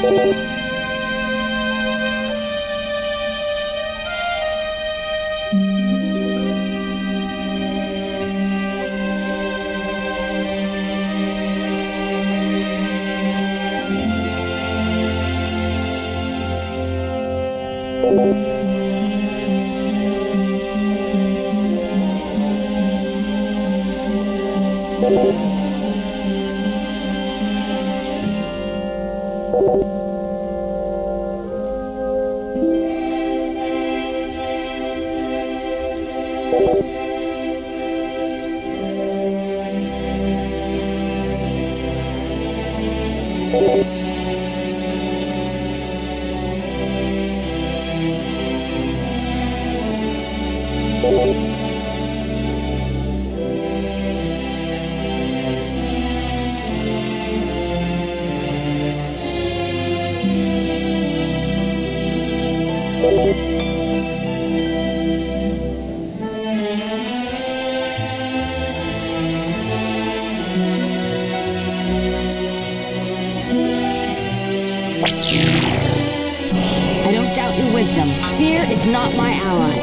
I don't doubt your wisdom. Fear is not my ally.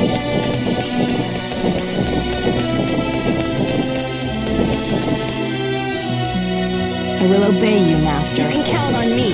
I will obey you, Master. You can count on me.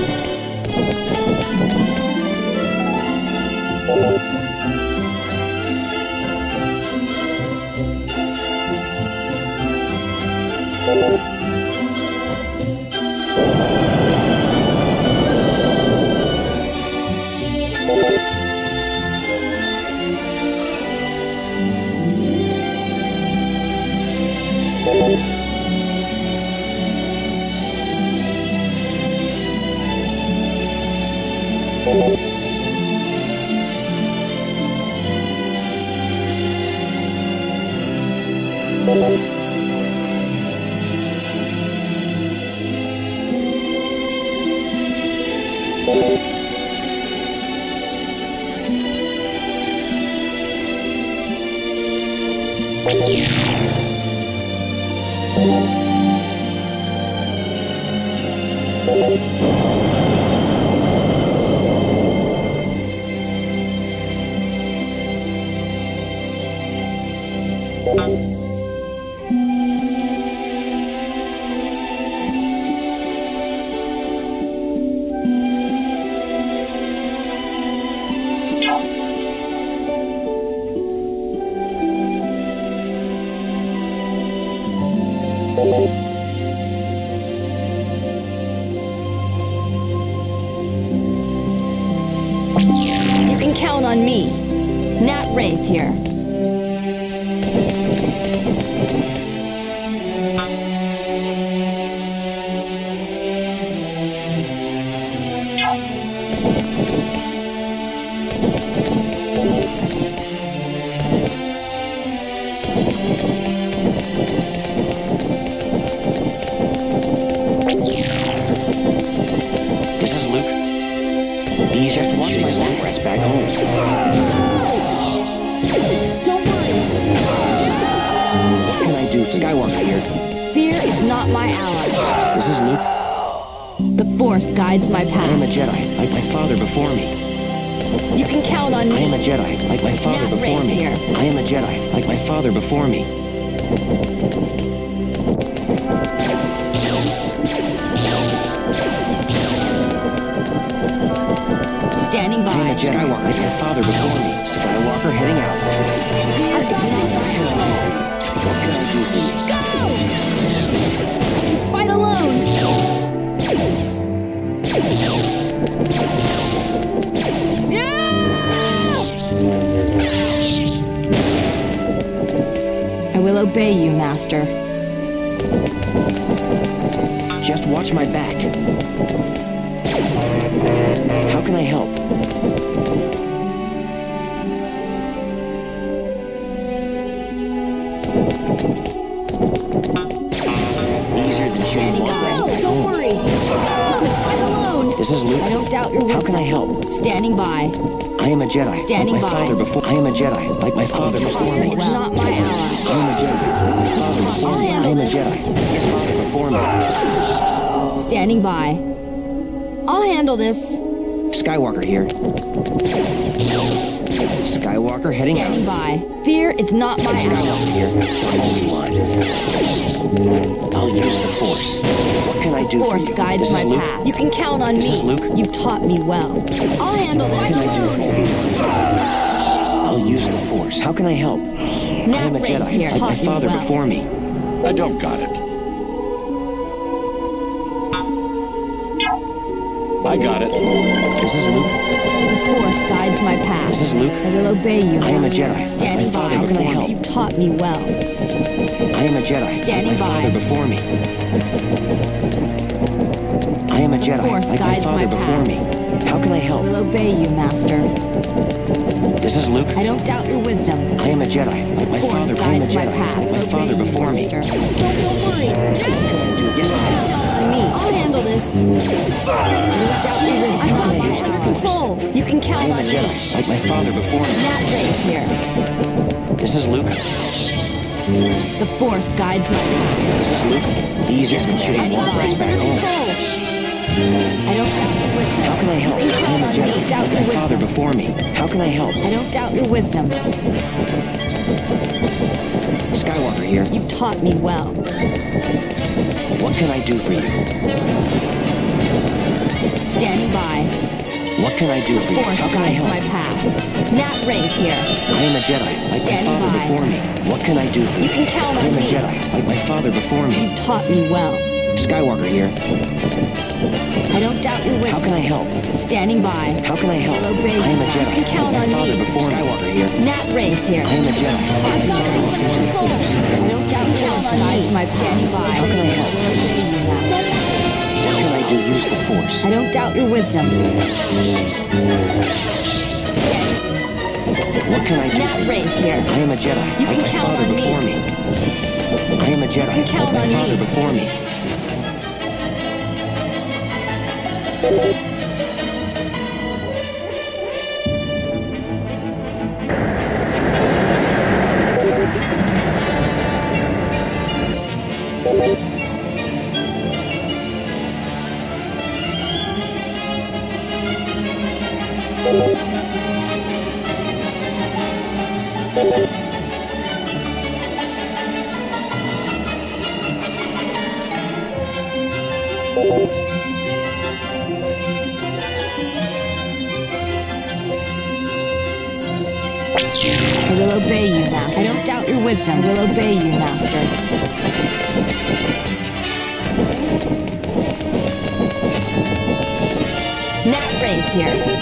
You can count on me. Naat Wraith here. Guides my path. I am a Jedi, like my father before me. You can count on me. I am a Jedi, like my father Naat before Wraith me. here. I am a Jedi, like my father before me. Standing by. I am a Jedi, like my father before me. Skywalker heading out. What can I do for you? Go! Fight alone! I will obey you, Master. Just watch my back. How can I help? Easier than shooting one rest back Don't home. worry. Fight alone. This is Luke. I don't doubt your wisdom. How can I help? Standing by. I am a Jedi, Standing like my by. father before. I am a Jedi, like my father before me. It's not my ally. I am a Jedi, like my father before me. I am a Jedi, like his father before me. Standing by. I'll handle this. Skywalker here. Skywalker heading Standing out. by. Fear is not my ally. Skywalker here. Only one. I'll use the Force. What can I do Force for you? guides This my is Luke. path. You can count on This me. is Luke. You've taught me well. I'll handle What can I do this. for you? I'll use the Force. How can I help? I am a Naat Jedi, here like my taught me father well. before me. I don't got it. I got it. This is Luke. The Force guides my path. This is Luke. I will obey you. I am a Master. Jedi, like Standing my father by. before me. You've taught me well. I am a Jedi, Standing like my by. father before me. I am a Jedi, Force like my guides father my before path. me. How can I I help? will obey you, Master. This is Luke. I don't doubt your wisdom. I am a Jedi, like my Force father. I am a guides my Jedi, path. like my Obey father you, before me. Master. Don't worry. Yes, On me. I'll handle this. I don't doubt your wisdom. I've got this under control. You can I count am on a me. Jedi, like my father before me. Naat here. This is Luke. The Force guides my path. This is Luke. Easier than shooting Standing warp by. rights back home. I don't doubt your wisdom. How can I help? You can I am count a on me. Jedi, Doubt like your my father wisdom. before me. How can I help? I don't doubt your wisdom. Skywalker here. You've taught me well. What can I do for you? Standing by. What can I do for you? Force How can I guides help? my path. Naat here. I am a Jedi, like my Standing father by. before me. What can I do for You can count I on am a me. Jedi, like my father before me. You've taught me well. Skywalker here. I don't doubt your wisdom. How can I help? Standing by. How can I help? I'll obey I am a you. Jedi, You can count like my on father me. before me. Skywalker here. Naat here. I am a Jedi, like I've my got father this before under me. control. I don't doubt your wisdom. Guides my standing by. How can I help? I will obey you, Master. What can I do? Use the Force. I don't doubt your wisdom. What can I do? Naat here. I am a Jedi, You like can my count father on me. before me. I am a Jedi, You can count like my on father me. before me. I will obey you, Master. I don't doubt your wisdom. I will obey you, Master. Naat here.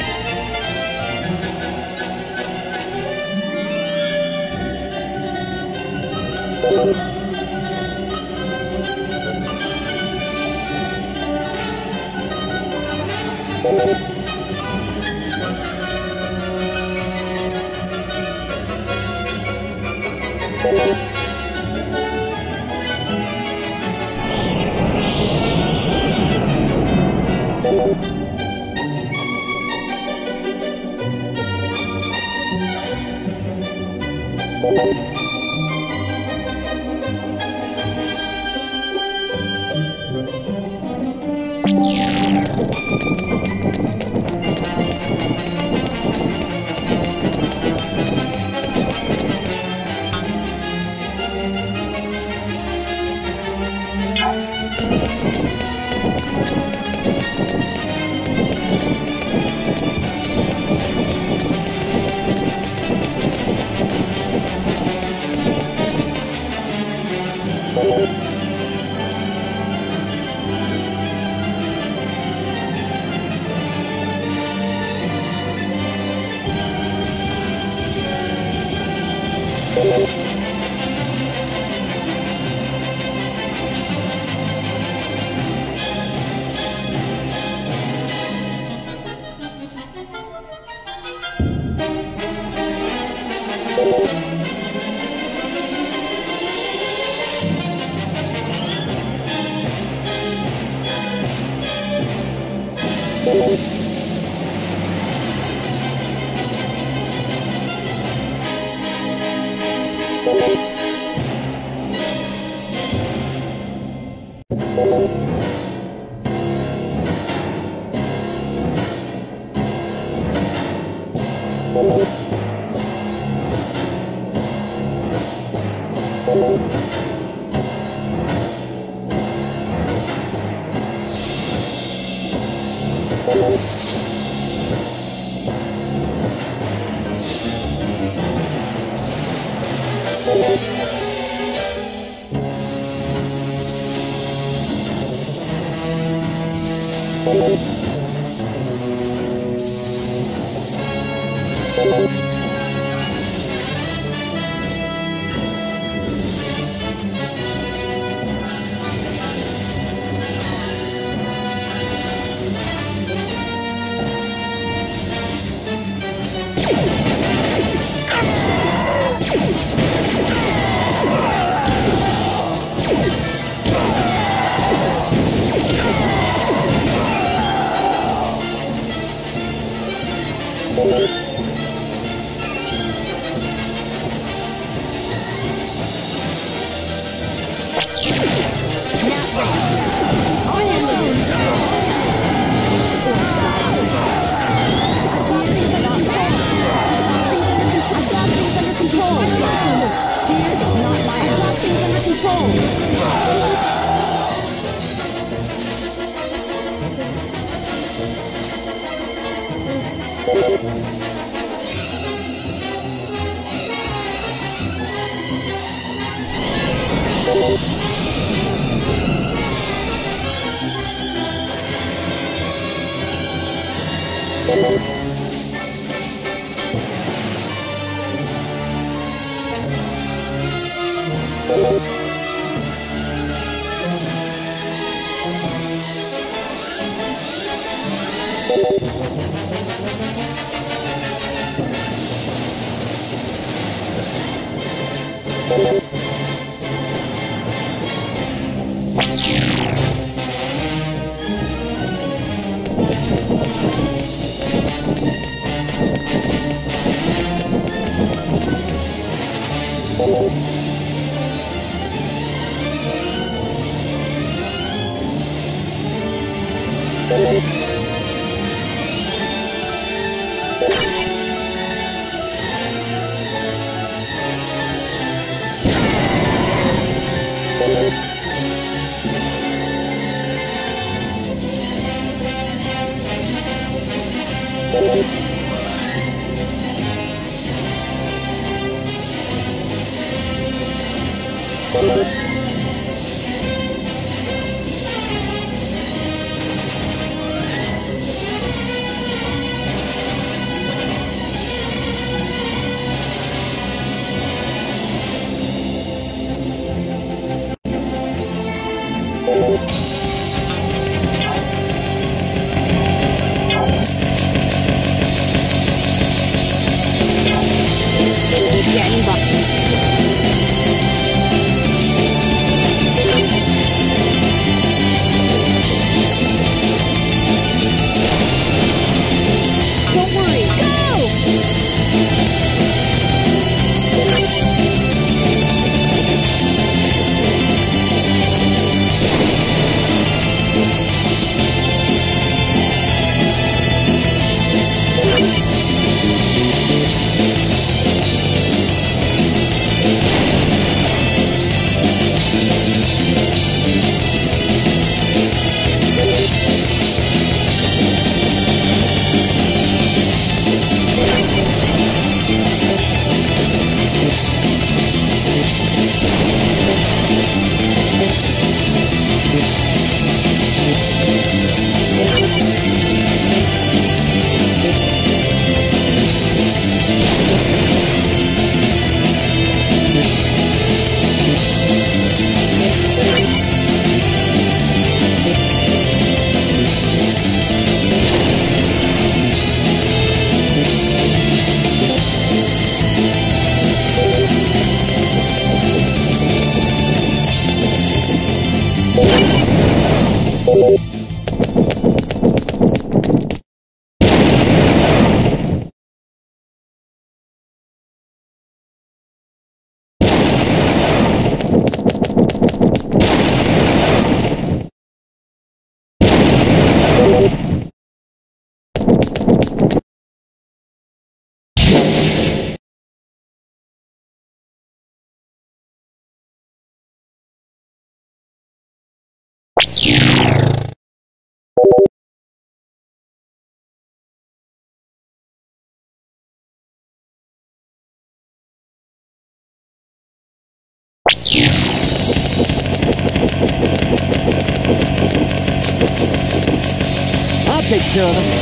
I'll take care of them.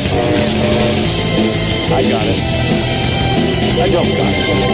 I got it. I don't got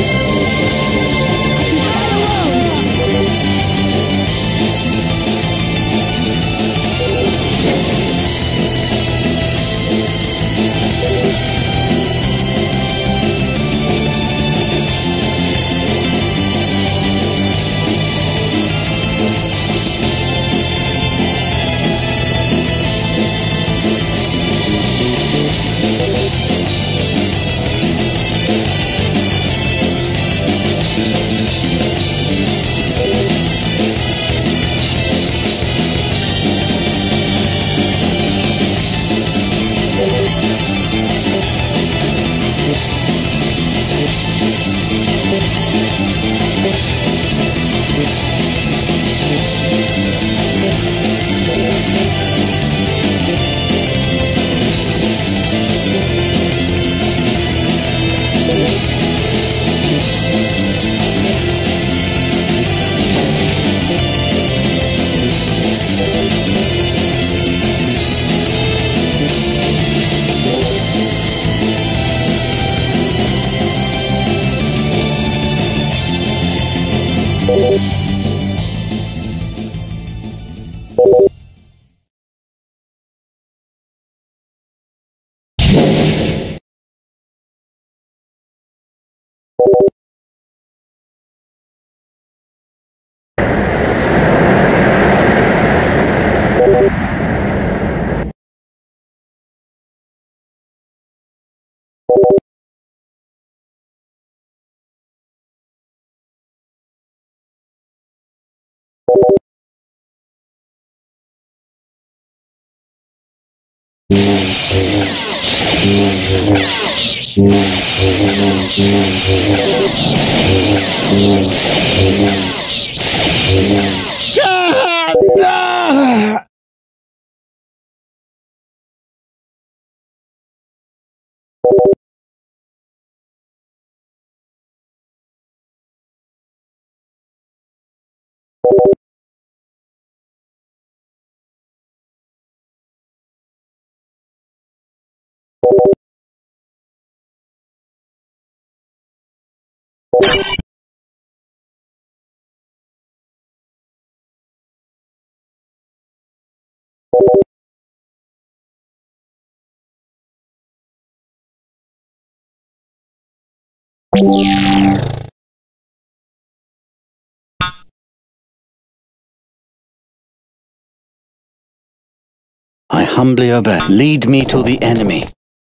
I humbly obey. Lead me to the enemy.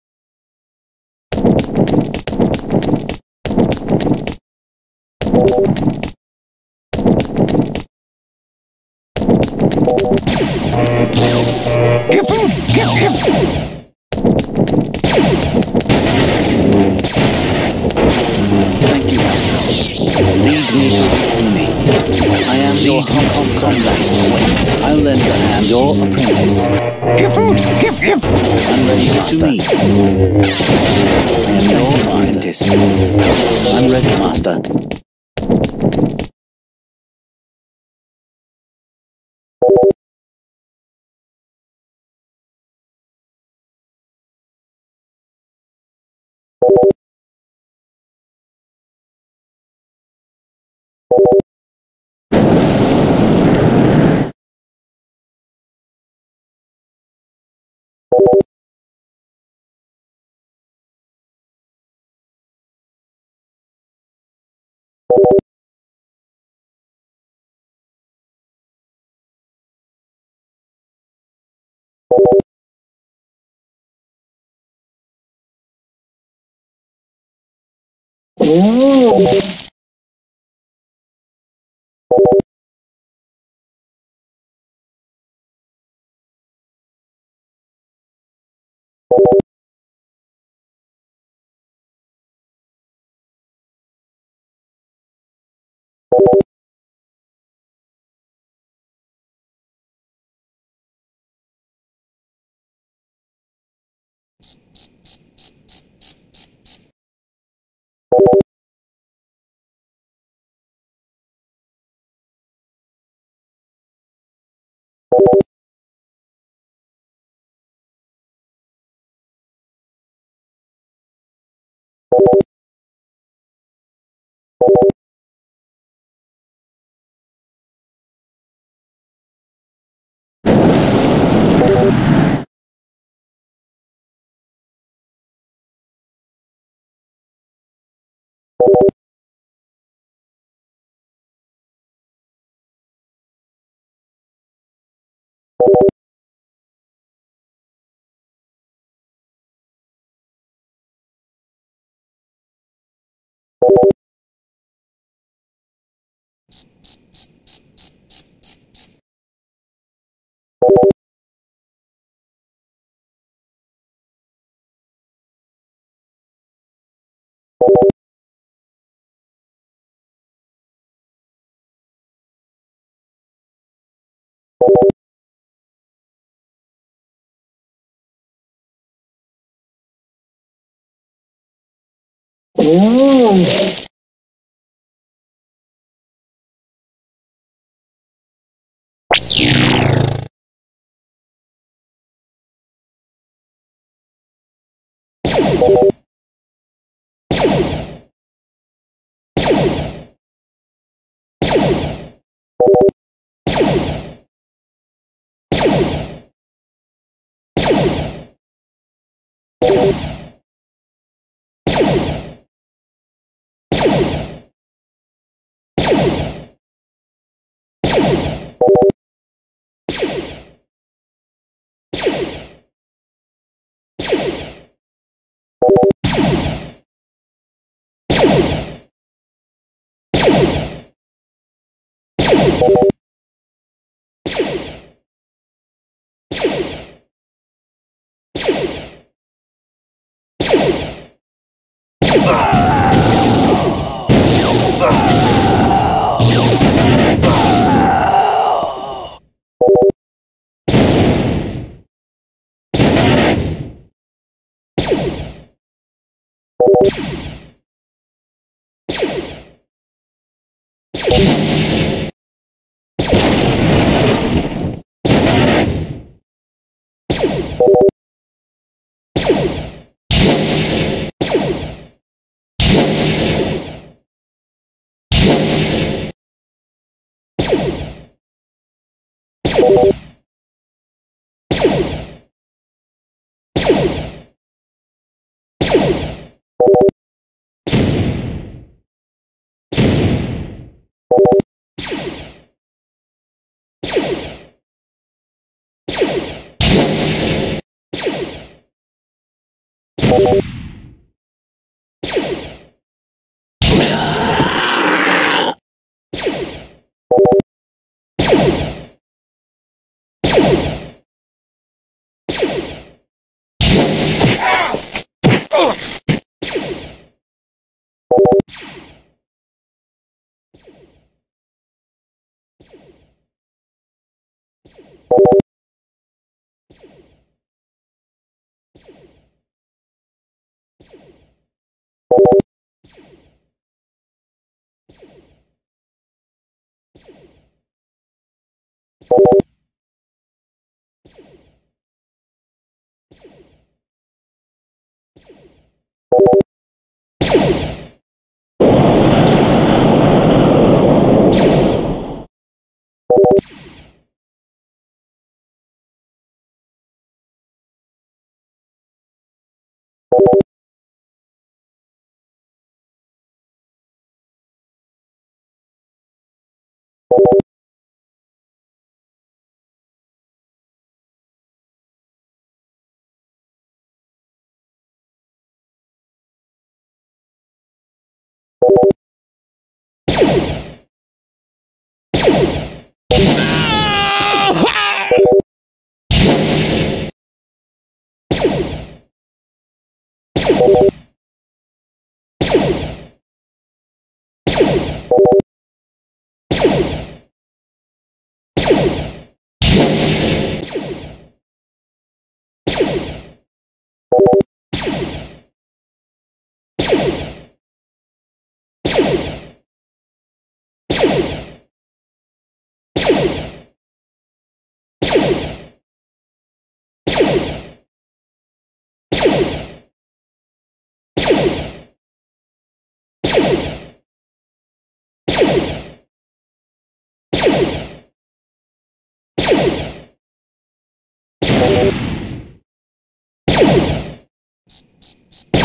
Give food! Give! Thank you, Master. Lead me to the enemy. I am your humble combat awaits. I'll lend a hand, your apprentice. Give food! Give! I'm ready, Master. I am your apprentice. I'm ready, Master.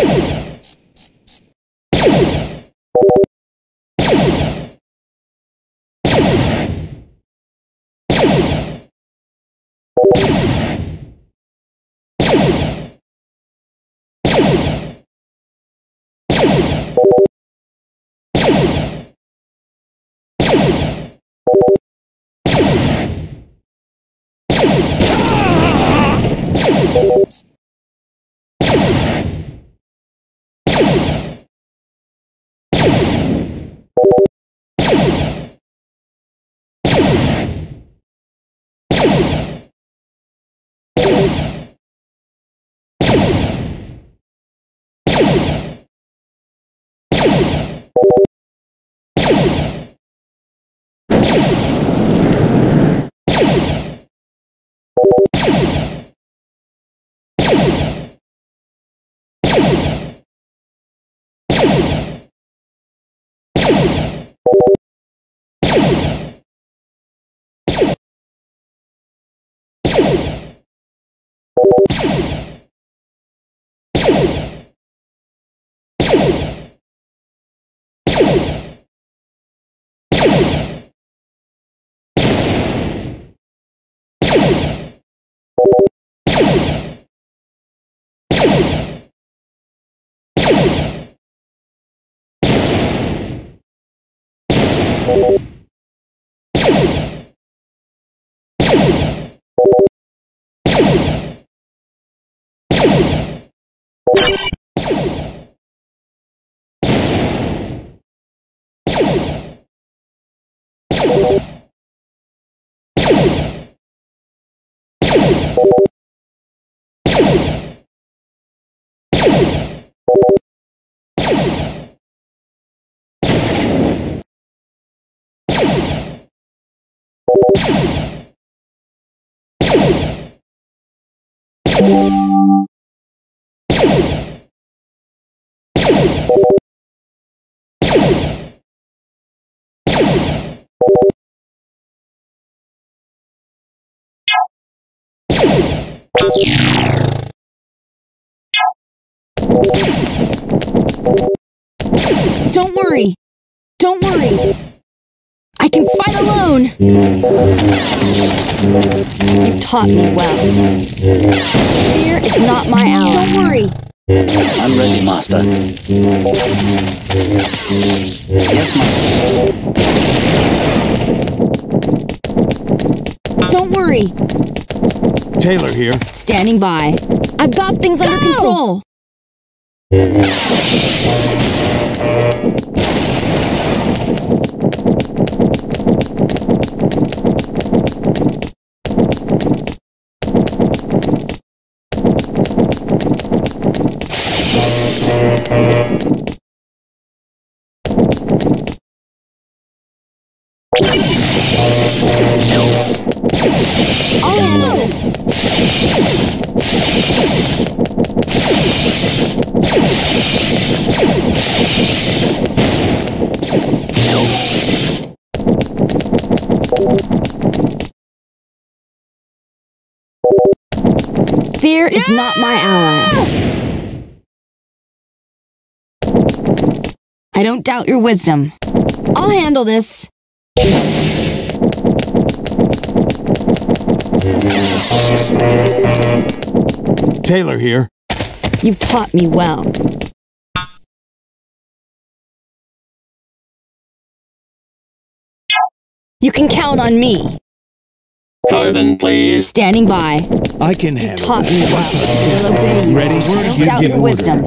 Don't worry. Don't worry. I can fight alone. You taught me well. Fear is not my ally. Don't worry. I'm ready, Master. Yes, Master. Don't worry. Taylor here. Standing by. I've got things under control. I'll handle this. Fear is not my ally. I don't doubt your wisdom. I'll handle this. Taylor here. You've taught me well. You can count on me. Carbon, please. Standing by. I can handle Taught me it. well. I'll obey you. Ready? I don't You doubt give your order. wisdom.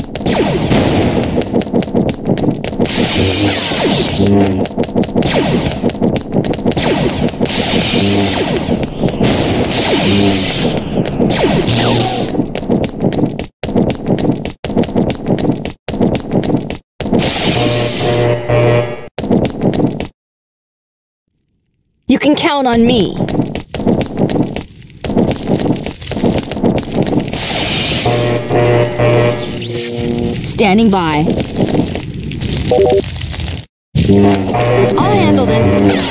You can count on me. Standing by. I'll handle this.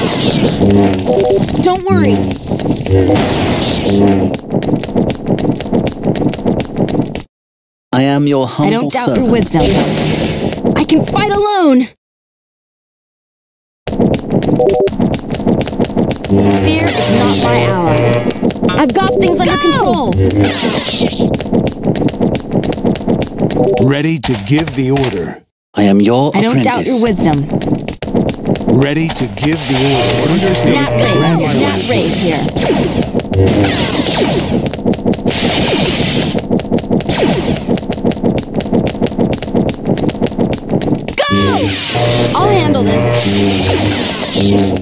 Don't worry. I I am your I humble don't doubt servant. your wisdom. I can fight alone! Fear is not my ally. I've got things under control. Ready to give the order. I am your I don't apprentice. doubt your wisdom. Ready to give the order. Understood. Naat raid here. Go! I'll handle this.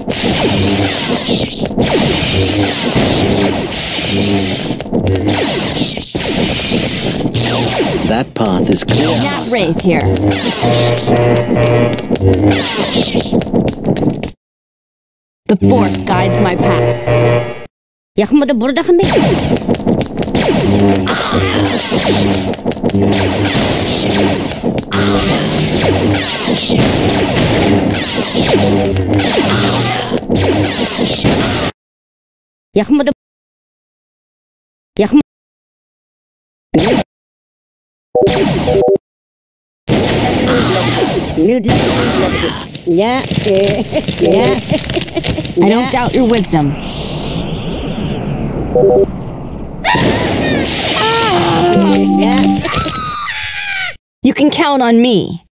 That path is clear. Naat raid here. The Force guides my path. Yakında burada kami. Yakında. Yakında. Yeah, yeah. I don't doubt your wisdom. Yeah. You can count on me.